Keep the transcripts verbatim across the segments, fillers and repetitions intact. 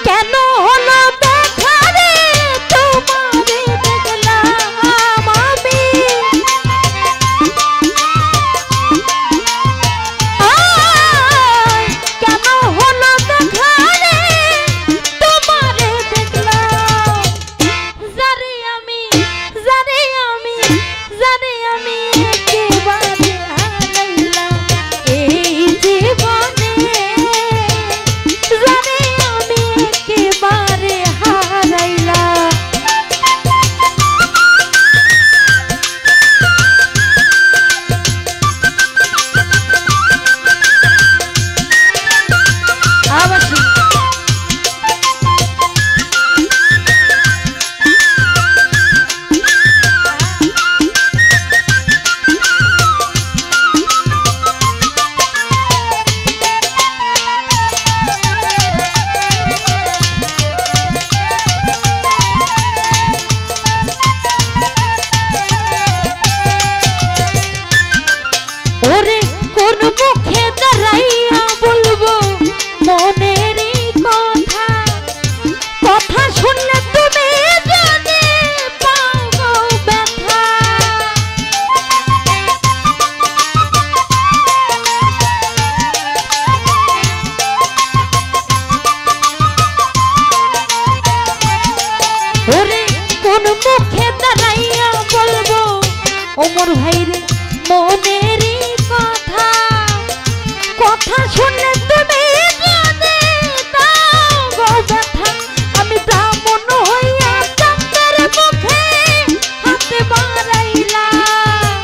কেন হলো দেখা রে তোমারে দেখলাম আমি কেন হলো দেখা রে তোমারে দেখলাম জানি আমি জানি আমি জানি আমি একেবারে হারাইলাম এই জীবনে জানি আমি একেবারে হারাইলাম আবার ওরে কোন মুখে দাঁড়াইয়া বলবো মনের কথা কথা শুনলে তুমি জানে পাও ব্যথা ওরে কোন মুখে দাঁড়াইয়া বলবো ওমর ভাইরে মনের কথা কথা শুনলে তুমি জানে দাও গো ব্যথা আমি ব্রাহ্মণ হইয়া চন্দ্রের মুখে হাতে বাড়াইলাম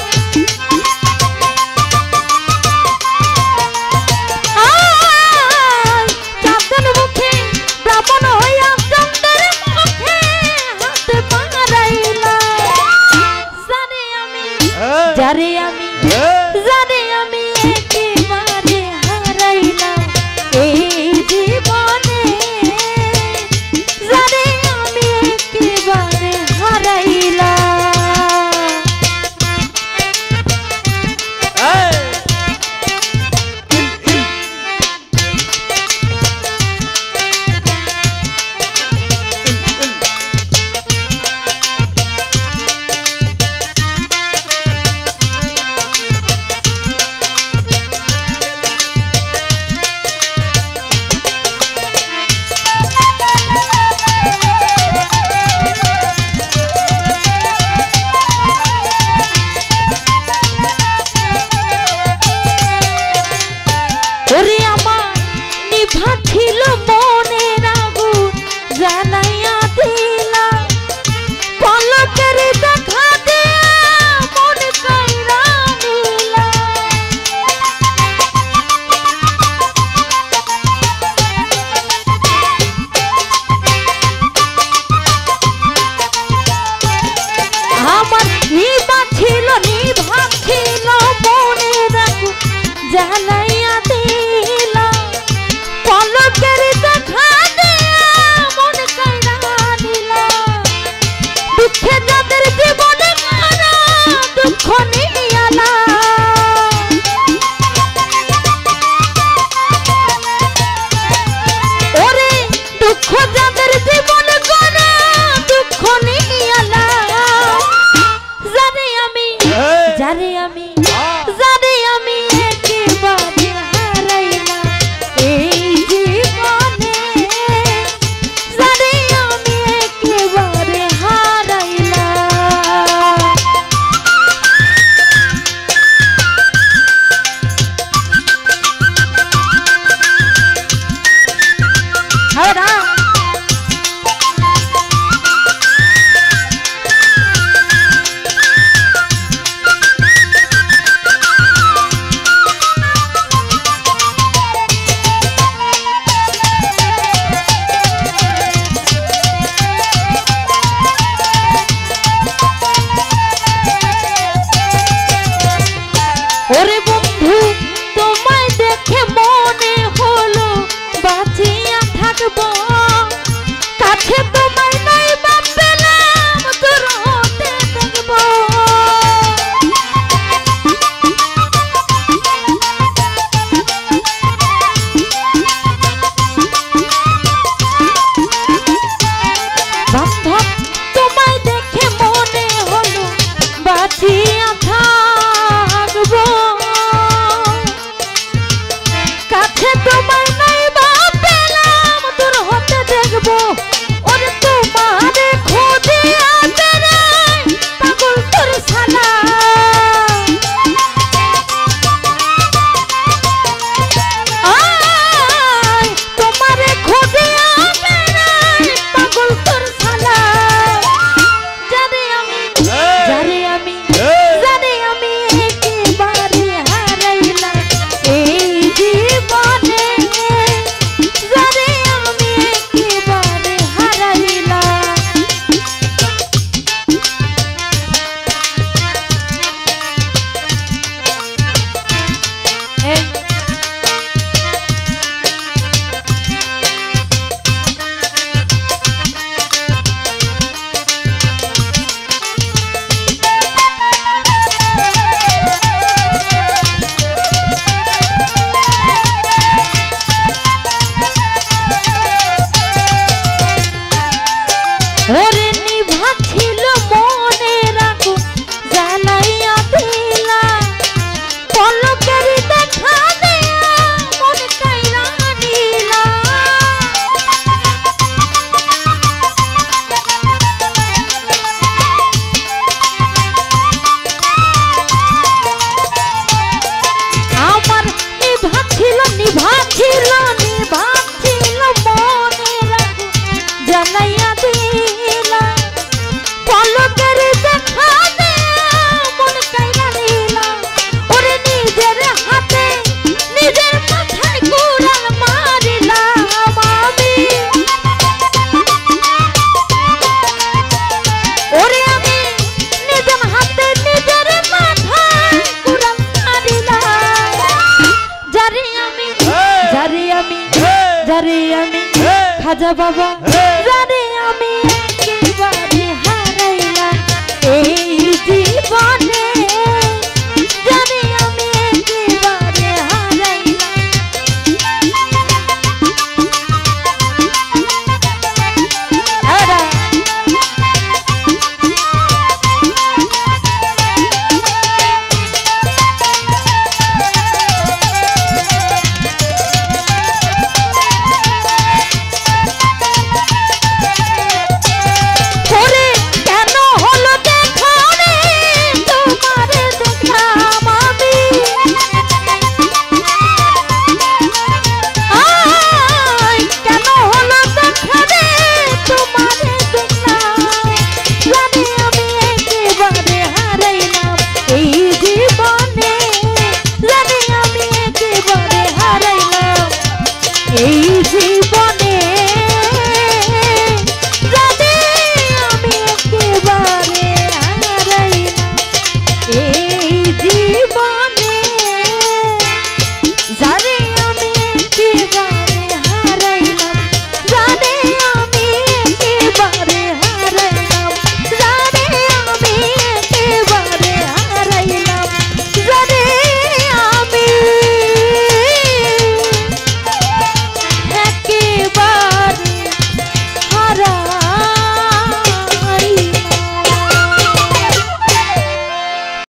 চন্দ্রের মুখে ব্রাহ্মণ হইয়া চন্দ্রের মুখে হাতে বাড়াইলাম জানি আমি যারে আমি জানি আমি একেবারে হারাইলাম এই জীবনে জানি আমি একেবারে হারাইলাম ওরে আমার নিভা ছিল মনের আগুন জ্বালাইয়া দিলাম পলকের দেখা দিয়া মন কাইরা নিলাম আমার নিভা ছিল নিভা ছিল মনের আগুন জ্বালাইয়া দিলাম পলকের দেখা দিয়া মন কাইরা নিলাম দুঃখে যাদের জীবনে মারা দুঃখ নিয়ালা ওরে দুঃখ যাদের জীবনে মারা দুঃখ নিয়ালা জানি আমি জানি আমি জানি আমি একেবারে খাজা বাবা জানে আমি একেবারে হারাইলাম এই জীবনে